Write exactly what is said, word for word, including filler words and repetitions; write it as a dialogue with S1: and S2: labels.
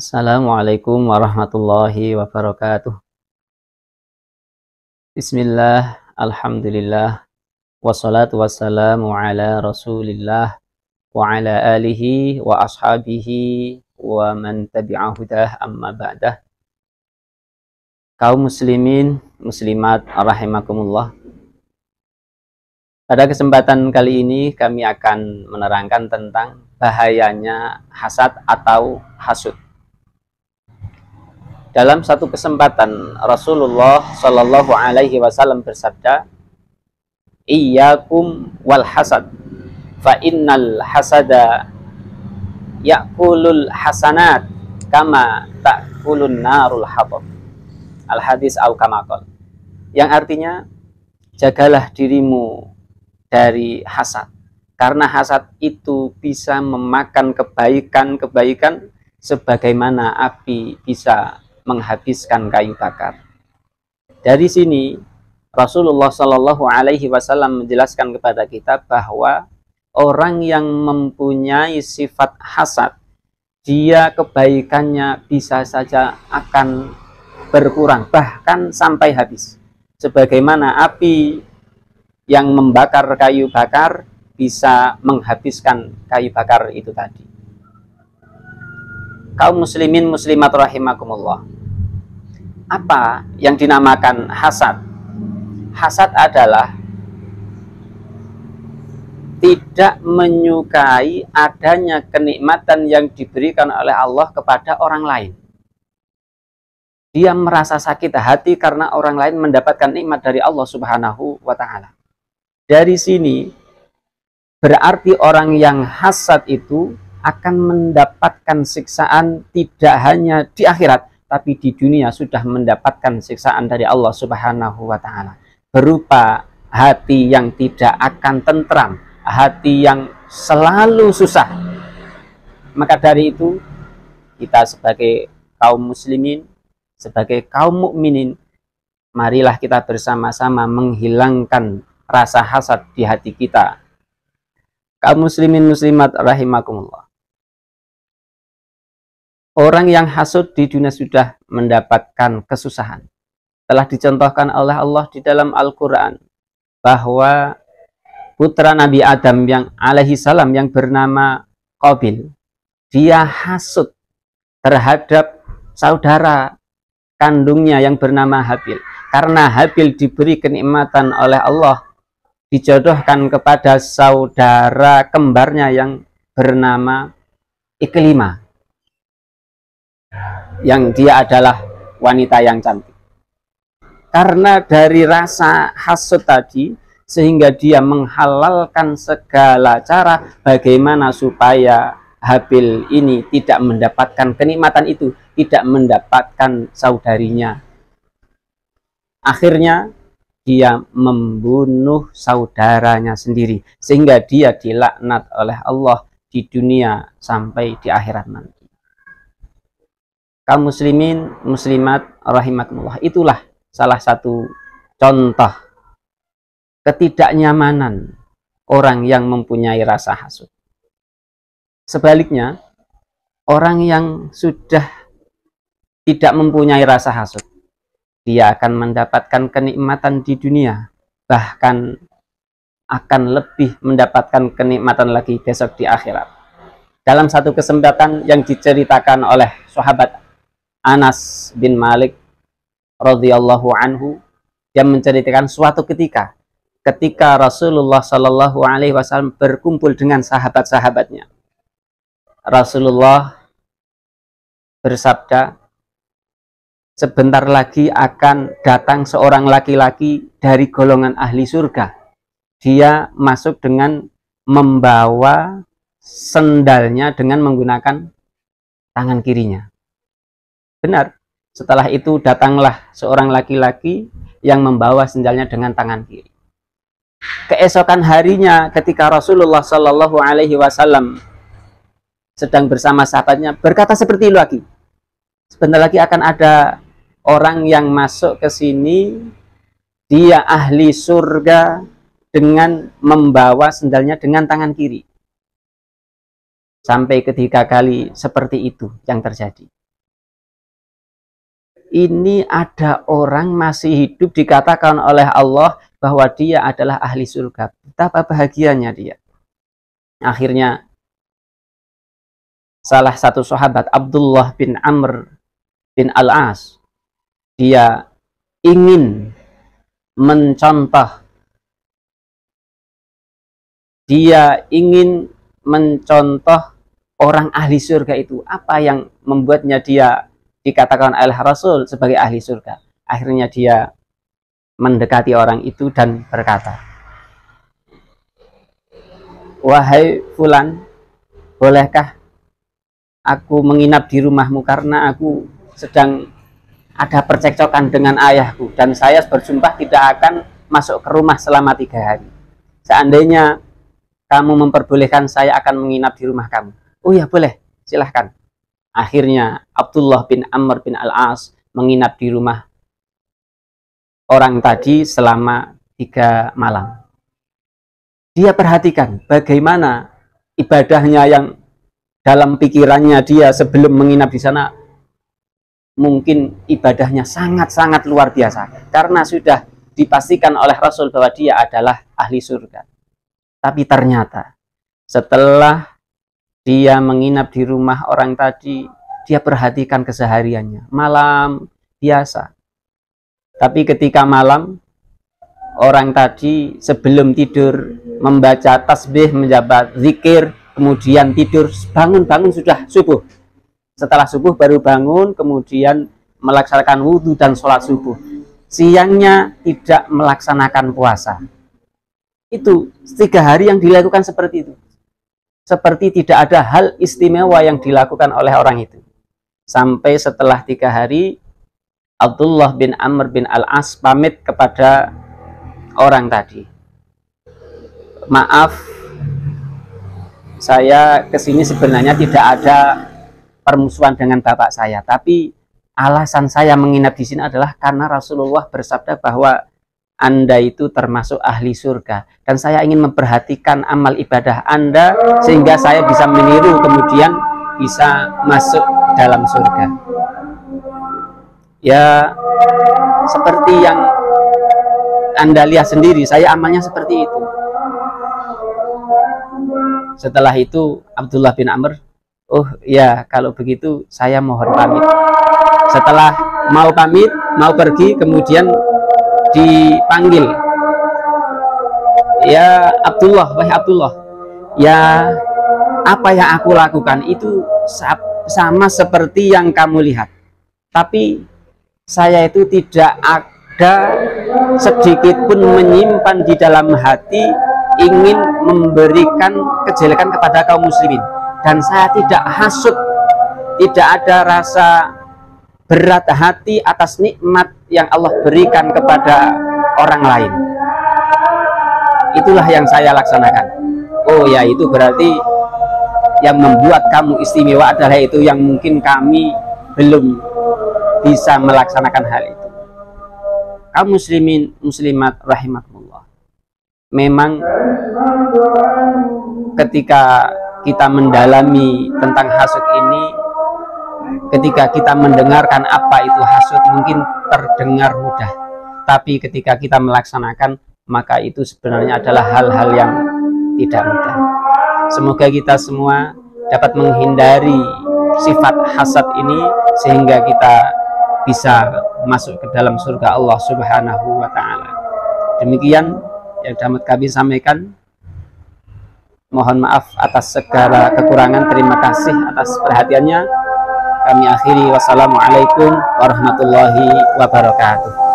S1: Assalamualaikum warahmatullahi wabarakatuh. Bismillah, alhamdulillah, wassalatu wassalamu ala rasulillah, wa ala alihi wa ashabihi wa man tabi'ahudah amma ba'dah. Kaum muslimin, muslimat, rahimakumullah. Pada kesempatan kali ini kami akan menerangkan tentang bahayanya hasad atau hasud. Dalam satu kesempatan Rasulullah Shallallahu Alaihi Wasallam bersabda, "Iyyakum wal hasad, fa innal hasada yakulul hasanat kama takulun narul hatab." Al hadis au kama qol. Yang artinya, jagalah dirimu dari hasad, karena hasad itu bisa memakan kebaikan-kebaikan sebagaimana api bisa menghabiskan kayu bakar. Dari sini Rasulullah Shallallahu Alaihi Wasallam menjelaskan kepada kita bahwa orang yang mempunyai sifat hasad, dia kebaikannya bisa saja akan berkurang, bahkan sampai habis. Sebagaimana api yang membakar kayu bakar bisa menghabiskan kayu bakar itu tadi. Kaum muslimin muslimat rahimakumullah. Apa yang dinamakan hasad? Hasad adalah tidak menyukai adanya kenikmatan yang diberikan oleh Allah kepada orang lain. Dia merasa sakit hati karena orang lain mendapatkan nikmat dari Allah Subhanahu wa Ta'ala. Dari sini berarti orang yang hasad itu akan mendapatkan siksaan tidak hanya di akhirat, tapi di dunia sudah mendapatkan siksaan dari Allah Subhanahu wa Ta'ala, berupa hati yang tidak akan tentram, hati yang selalu susah. Maka dari itu, kita sebagai kaum muslimin, sebagai kaum mukminin, marilah kita bersama-sama menghilangkan rasa hasad di hati kita. Kaum muslimin muslimat rahimakumullah. Orang yang hasud di dunia sudah mendapatkan kesusahan. Telah dicontohkan oleh Allah di dalam Al-Quran bahwa putra Nabi Adam yang alaihi salam yang bernama Qabil, dia hasud terhadap saudara kandungnya yang bernama Habil. Karena Habil diberi kenikmatan oleh Allah, dijodohkan kepada saudara kembarnya yang bernama Iklimah, yang dia adalah wanita yang cantik. Karena dari rasa hasud tadi, sehingga dia menghalalkan segala cara bagaimana supaya Habil ini tidak mendapatkan kenikmatan itu, tidak mendapatkan saudarinya. Akhirnya dia membunuh saudaranya sendiri, sehingga dia dilaknat oleh Allah di dunia sampai di akhirat nanti. Kaum muslimin muslimat rahimakumullah, itulah salah satu contoh ketidaknyamanan orang yang mempunyai rasa hasud. Sebaliknya, orang yang sudah tidak mempunyai rasa hasud, dia akan mendapatkan kenikmatan di dunia, bahkan akan lebih mendapatkan kenikmatan lagi besok di akhirat. Dalam satu kesempatan yang diceritakan oleh sahabat Anas bin Malik radhiyallahu anhu, dia menceritakan suatu ketika ketika Rasulullah Shallallahu Alaihi Wasallam berkumpul dengan sahabat-sahabatnya. Rasulullah bersabda, sebentar lagi akan datang seorang laki-laki dari golongan ahli surga. Dia masuk dengan membawa sendalnya dengan menggunakan tangan kirinya. Benar, setelah itu datanglah seorang laki-laki yang membawa sendalnya dengan tangan kiri. Keesokan harinya ketika Rasulullah Shallallahu Alaihi Wasallam sedang bersama sahabatnya, berkata seperti itu lagi. Sebentar lagi akan ada orang yang masuk ke sini, dia ahli surga dengan membawa sendalnya dengan tangan kiri. Sampai ketiga kali seperti itu yang terjadi. ini ada orang masih hidup dikatakan oleh Allah bahwa dia adalah ahli surga. Betapa bahagianya dia. Akhirnya salah satu sahabat, Abdullah bin Amr bin Al-As, dia ingin mencontoh, dia ingin mencontoh orang ahli surga itu. Apa yang membuatnya dia dikatakan oleh Rasul sebagai ahli surga? Akhirnya dia mendekati orang itu dan berkata, "Wahai fulan, bolehkah aku menginap di rumahmu karena aku sedang ada percekcokan dengan ayahku dan saya bersumpah tidak akan masuk ke rumah selama tiga hari. Seandainya kamu memperbolehkan, saya akan menginap di rumah kamu." "Oh ya, boleh, silahkan." Akhirnya Abdullah bin Amr bin Al-As menginap di rumah orang tadi selama tiga malam. Dia perhatikan bagaimana ibadahnya yang dalam pikirannya dia sebelum menginap di sana. Mungkin ibadahnya sangat-sangat luar biasa karena sudah dipastikan oleh Rasul bahwa dia adalah ahli surga. Tapi ternyata setelah dia menginap di rumah orang tadi, dia perhatikan kesehariannya. Malam biasa. Tapi ketika malam, orang tadi sebelum tidur membaca tasbih, menjabat zikir, kemudian tidur, bangun-bangun sudah subuh. Setelah subuh baru bangun, kemudian melaksanakan wudhu dan sholat subuh. Siangnya tidak melaksanakan puasa. Itu tiga hari yang dilakukan seperti itu. Seperti tidak ada hal istimewa yang dilakukan oleh orang itu. Sampai setelah tiga hari, Abdullah bin Amr bin Al-As pamit kepada orang tadi. "Maaf, saya kesini sebenarnya tidak ada permusuhan dengan bapak saya, tapi alasan saya menginap di sini adalah karena Rasulullah bersabda bahwa Anda itu termasuk ahli surga dan saya ingin memperhatikan amal ibadah Anda sehingga saya bisa meniru kemudian bisa masuk dalam surga." Ya, seperti yang Anda lihat sendiri, saya amalnya seperti itu. Setelah itu Abdullah bin Amr, "Oh ya, kalau begitu saya mohon pamit." Setelah mau pamit, mau pergi, kemudian dipanggil, "Ya Abdullah, wahai Abdullah, ya apa yang aku lakukan itu sama seperti yang kamu lihat. Tapi saya itu tidak ada sedikit pun menyimpan di dalam hati ingin memberikan kejelekan kepada kaum muslimin. Dan saya tidak hasut, tidak ada rasa berat hati atas nikmat yang Allah berikan kepada orang lain. Itulah yang saya laksanakan." "Oh ya, itu berarti yang membuat kamu istimewa adalah itu yang mungkin kami belum bisa melaksanakan hal itu." Kaum muslimin muslimat rahimakumullah, memang ketika kita mendalami tentang hasud ini, ketika kita mendengarkan apa itu hasud mungkin terdengar mudah, tapi ketika kita melaksanakan maka itu sebenarnya adalah hal-hal yang tidak mudah. Semoga kita semua dapat menghindari sifat hasad ini sehingga kita bisa masuk ke dalam surga Allah Subhanahu wa ta'ala. Demikian yang dapat kami sampaikan. Mohon maaf atas segala kekurangan. Terima kasih atas perhatiannya. Kami akhiri. Wassalamualaikum warahmatullahi wabarakatuh.